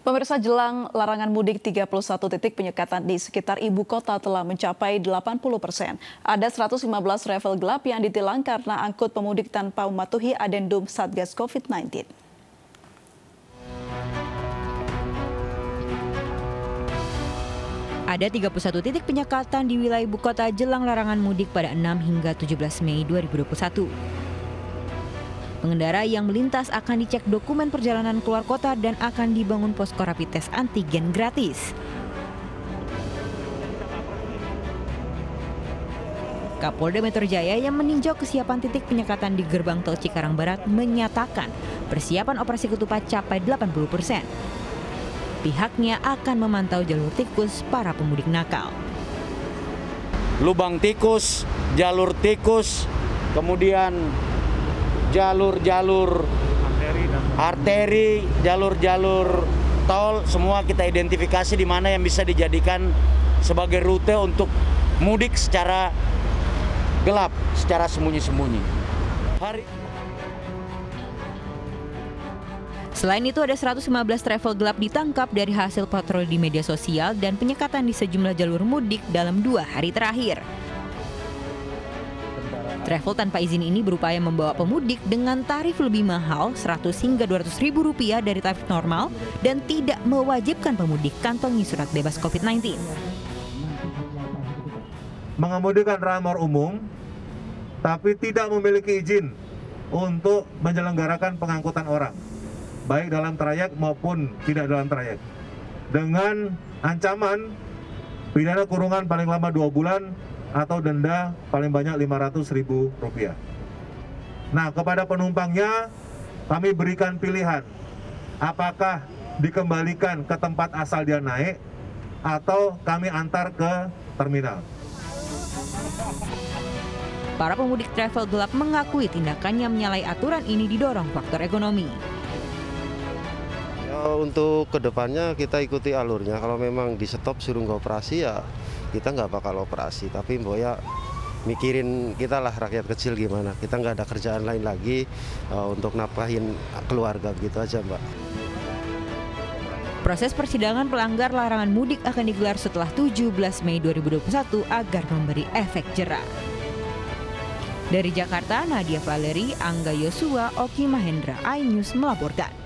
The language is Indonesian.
Pemirsa, jelang larangan mudik, 31 titik penyekatan di sekitar ibu kota telah mencapai 80%. Ada 115 travel gelap yang ditilang karena angkut pemudik tanpa mematuhi adendum Satgas COVID-19. Ada 31 titik penyekatan di wilayah ibu kota jelang larangan mudik pada 6 hingga 17 Mei 2021. Pengendara yang melintas akan dicek dokumen perjalanan keluar kota dan akan dibangun posko rapid test antigen gratis. Kapolda Metro Jaya yang meninjau kesiapan titik penyekatan di gerbang tol Cikarang Barat menyatakan persiapan operasi ketupat capai 80%. Pihaknya akan memantau jalur tikus para pemudik nakal. Lubang tikus, jalur tikus, kemudian jalur-jalur arteri, jalur-jalur tol, semua kita identifikasi di mana yang bisa dijadikan sebagai rute untuk mudik secara gelap, secara sembunyi-sembunyi. Selain itu ada 115 travel gelap ditangkap dari hasil patroli di media sosial dan penyekatan di sejumlah jalur mudik dalam 2 hari terakhir. Travel tanpa izin ini berupaya membawa pemudik dengan tarif lebih mahal 100 hingga 200 ribu rupiah dari tarif normal dan tidak mewajibkan pemudik kantongi surat bebas COVID-19. Mengemudikan ramor umum tapi tidak memiliki izin untuk menyelenggarakan pengangkutan orang, baik dalam trayek maupun tidak dalam trayek, dengan ancaman pidana kurungan paling lama 2 bulan atau denda paling banyak Rp500.000. Nah, kepada penumpangnya kami berikan pilihan, apakah dikembalikan ke tempat asal dia naik atau kami antar ke terminal. Para pemudik travel gelap mengakui tindakannya menyalahi aturan ini didorong faktor ekonomi. Untuk kedepannya kita ikuti alurnya, kalau memang di stop suruh nggak operasi ya kita nggak bakal operasi, tapi mbak ya mikirin kita lah rakyat kecil gimana, kita nggak ada kerjaan lain lagi untuk nafkahin keluarga gitu aja mbak. Proses persidangan pelanggar larangan mudik akan digelar setelah 17 Mei 2021 agar memberi efek jera. Dari Jakarta, Nadia Valeri, Angga Yosua, Oki Mahendra, iNews melaporkan.